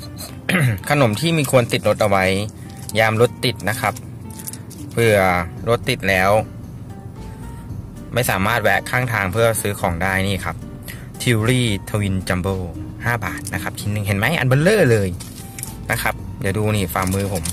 ขนมที่มีควรติดรถเอาไว้ยามรถติดนะครับเพื่อรถติดแล้วไม่สามารถแวะข้างทางเพื่อซื้อของได้นี่ครับทิวรี่ทวินจัมโบ้5 บาทนะครับชิ้นหนึ่งเห็นไหมอันเบลเลอร์เลยนะครับเดี๋ยวดูนี่ฝ่ามือผม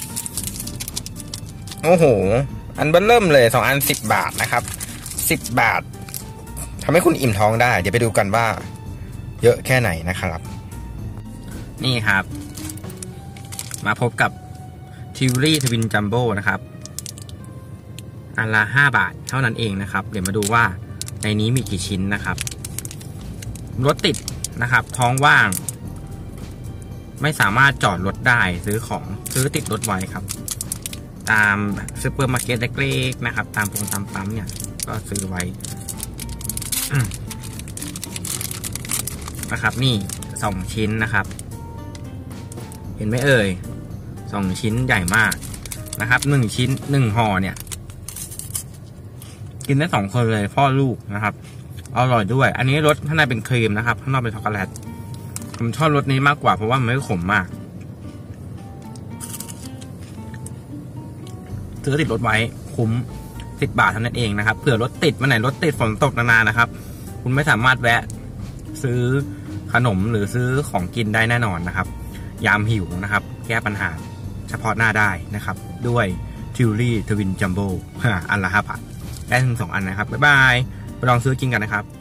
โอ้โหอันเบลเริ่มเลย2 อัน10 บาทนะครับ10 บาททำให้คุณอิ่มท้องได้เดี๋ยวไปดูกันว่าเยอะแค่ไหนนะครับนี่ครับมาพบกับทิวรี่ทวินจัมโบ้นะครับอันละ5 บาทเท่านั้นเองนะครับเดี๋ยวมาดูว่าในนี้มีกี่ชิ้นนะครับรถติดนะครับท้องว่างไม่สามารถจอดรถได้ซื้อติดรถไว้ครับตามซูเปอร์มาร์เก็ตเล็กๆนะครับตามปั๊มเนี่ยก็ซื้อไว้นะครับนี่2 ชิ้นนะครับเห็นไหมเอ่ย2 ชิ้นใหญ่มากนะครับ1 ชิ้น1 ห่อเนี่ยกินได้2 คนเลยพ่อลูกนะครับอร่อยด้วยอันนี้รสข้างในเป็นครีมนะครับข้างนอกเป็นช็อกโกแลตผมชอบรสนี้มากกว่าเพราะว่ามันไม่ขมมากซื้อติดรถไว้คุ้ม10 บาทเท่านั้นเองนะครับเผื่อรถติดวันไหนรถติดฝนตกนานๆนะครับคุณไม่สามารถแวะซื้อขนมหรือซื้อของกินได้แน่นอนนะครับยามหิวนะครับแก้ปัญหาเฉพาะหน้าได้นะครับด้วยทิวรี่ทวินจัมโบ้อันละ5 บาทได้ถึง2 อันนะครับบ๊ายบายไปลองซื้อกินกันนะครับ